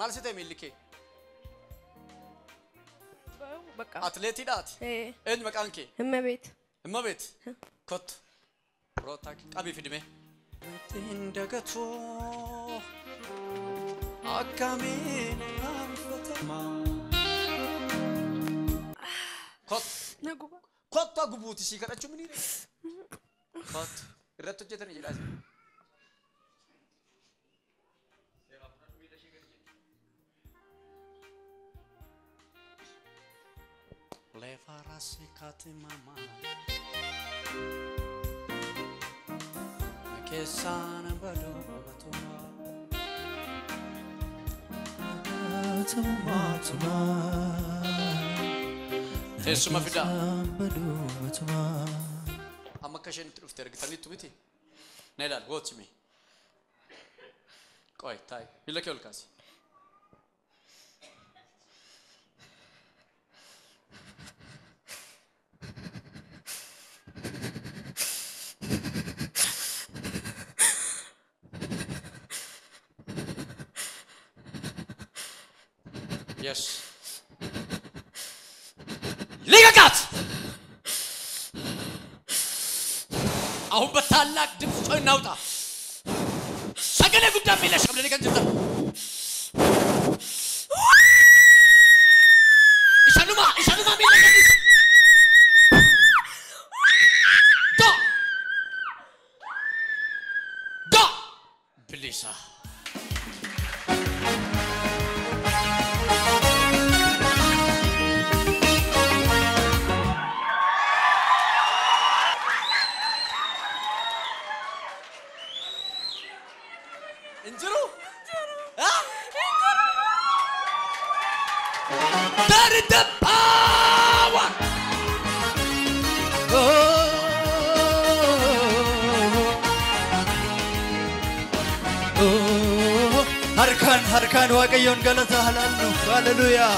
مال ستة ملكي بقى أتلتي دات إيه إنت مكانك هم بيت كت بروتاك أبي في دمه تندقتو أكمين أنفتما كت نجوا كت تقبوتي سيكرة شو مني كت رتو جتني جلاس levarasi kati mama kesana bado matuma matuma tesuma fida bado matuma amma kashen trufte ergitani tubiti nelal watch me koy tay bilake olkasi Yes. Liga kat. Aku betalak di pusat nauta. Segala gudang milik kamu dengan cinta. Isanuma milik kamu. Da. Belisa. Injuru? Hah? Injuru! Dari the power! Harkan Waaqayyoon galata halallu. Hallelujah.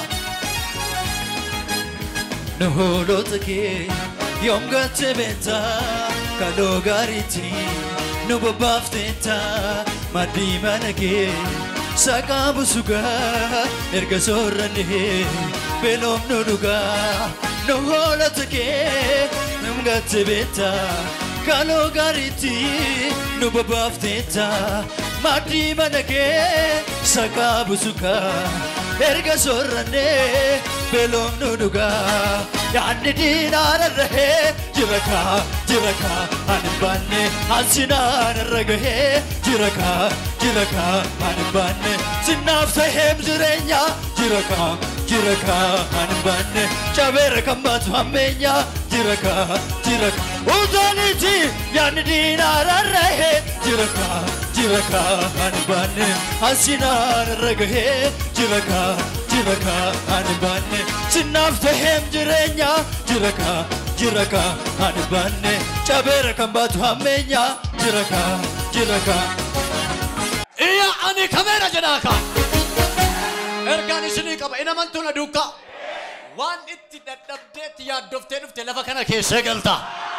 Nuhulota kee yoom gatte beekta kaloo gaariitti nu babbaafteetta maddii mana kee saqaa busugaa erga soorrannee beelofnu dhugaa nuhulota kee yoom gatte beekta kaloo gaariitti nu babbaafteetta maddii mana kee saqaa busugaa erga soorrannee beelofnu dhugaa yaadni diinaararrahee jiraka anibbaanne ansinaanarragahee jiraka anibbaanne sinnaaf taheem jireenya jiraka anibbaanne cabeera kan baatu hammeenya jiraka utuuniti yaadni diinaararrahee jiraka anibbaanne ansinaanarragahee jiraka anibbaanne sinnaaf taheem jireenya jiraka anibbaanne cabeera kan baatu hammeenya jiraka iya ani kamera jedhaaka ergaan isinii qaba inamantuna duuka waan itti dadhabdeetti yaaddoftee dhufte lafa kana keessa galta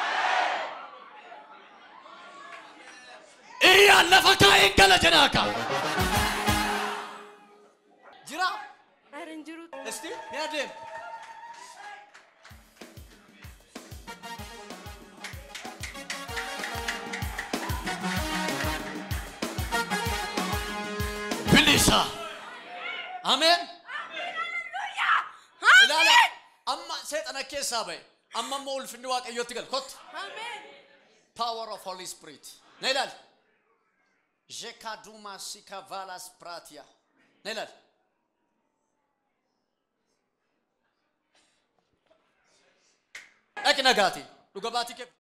iya lafa kaa'een gala jedhaaka jira أرنجرو Esti, yaadem. Bilisa. Amen. Hallelujah. Amma setan akesa bay. Amma mo ulfindu Waaqayyo tigal kot. Amen. Power of Holy Spirit. Nelal. Jekaduma sikavalas pratia. Nelal. Ek nagati. Lugabati ke